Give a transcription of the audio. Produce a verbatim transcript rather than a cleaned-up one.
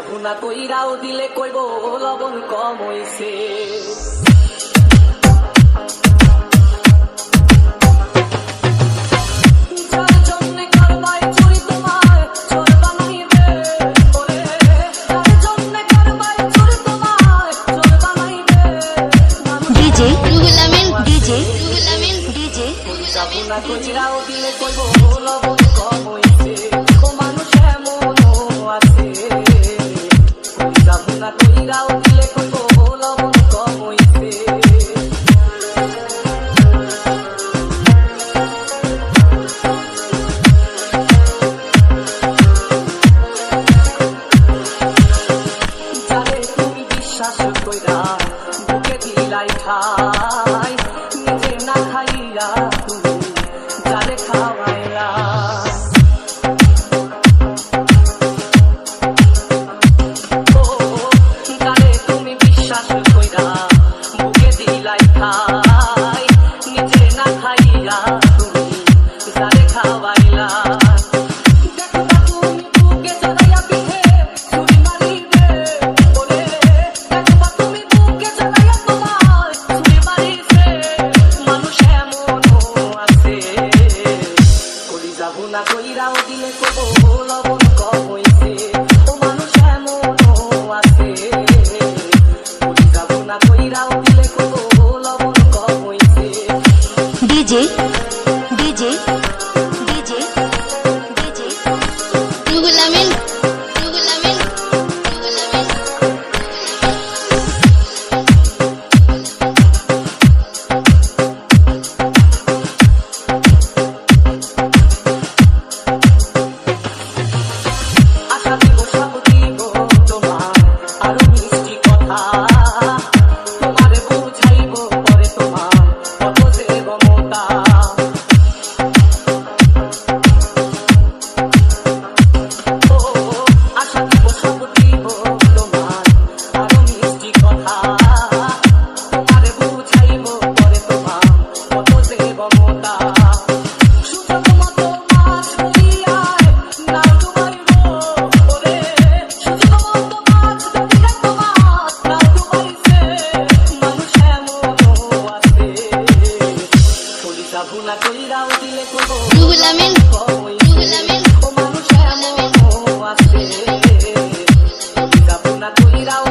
ভুনা কইরাও দিলে কইব লবণ কম হইছে। DJ Ruhul Amin DJ Ruhul Amin DJ ভুনা কইরাও দিলে কইব লবণ কম হইছে। ও মানুষ এমনও আছে ভুনা কইরাও দিলে কইব লবণ কম হইছে। যারে তুমি বিশ্বাস কইরা বুকে দিলাই ঠাই, নিজে না খাইয়া তুমি যারে খাওয়াইলা। ও যারে তুমি বিশ্বাস কইরা বুকে দিলাই ঠাই, নিজে না খাইয়া তুমি যারে খাওয়াইলা। ভুনা কইরাও দিলে কইব লবণ কম হইছে। ও মানুষ এমনও আছে ভুনা কইরাও দিলে কইব লবণ কম হইছে। DJ DJ DJ DJ Ruhul Amin Ruhul Amin Ruhul Amin আশা দিব সব দিব তোমার আরো মিষ্টি কথা, তোমারে বুঝাইব পরে তোমার কত যে মমতা। ও আশা দিব সব দিব তোমার আরো মিষ্টি কথা, তোমারে বুঝাইব পরে তোমার কত যে মমতা। সুযোগ মতো মাছ ধরিয়ায় না ডুবাইব ওরে, সুযোগ মতো মাছ ধরিয়া তোমার না ডুবাইছে। মানুষ এমনও আছে কলিজা ভুনা কইরাও দিলে কইব রুহুল আমিন কম হইছে। রুহুল আমিন ও মানুষ এমনও আছে কলিজা ভুনা কইরাও